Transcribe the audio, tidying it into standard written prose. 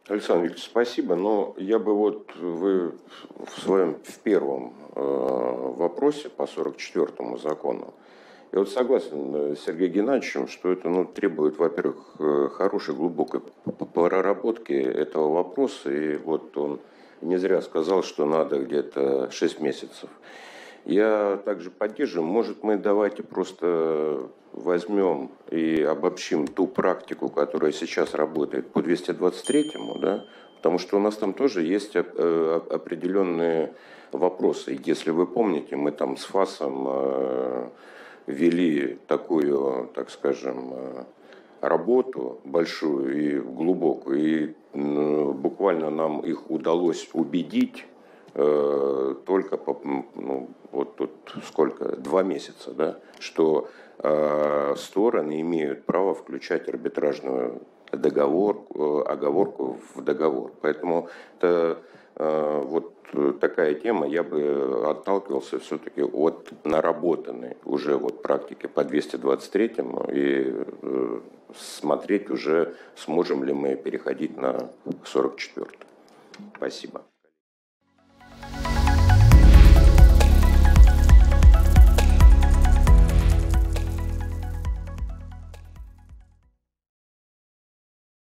Александр Викторович, спасибо, но я бы вы в первом вопросе по 44-му закону, я согласен с Сергеем Геннадьевичем, что это требует, во-первых, хорошей, глубокой проработки этого вопроса, и он не зря сказал, что надо где-то 6 месяцев. Я также поддерживаю, может, мы давайте просто возьмем и обобщим ту практику, которая сейчас работает по 223-му, да, потому что у нас там тоже есть определенные вопросы. Если вы помните, мы там с ФАСом вели такую, так скажем, работу большую и глубокую, и буквально нам их удалось убедить только сколько, 2 месяца, да, что стороны имеют право включать арбитражную оговорку в договор. Поэтому это такая тема, я бы отталкивался все-таки от наработанной уже практики по 223-му и смотреть уже, сможем ли мы переходить на 44-й. Спасибо.